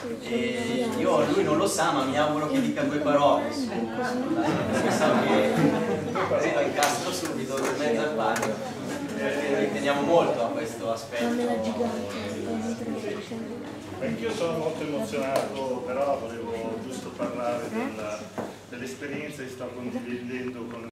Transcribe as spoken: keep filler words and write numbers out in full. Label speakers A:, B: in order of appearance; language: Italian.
A: E io, lui non lo sa, ma mi auguro che dica due parole. So che così lo incastro subito in mezzo al bagno, perché noi teniamo molto a questo aspetto.
B: Anch'io sono molto emozionato, però volevo giusto parlare dell'esperienza che sto condividendo con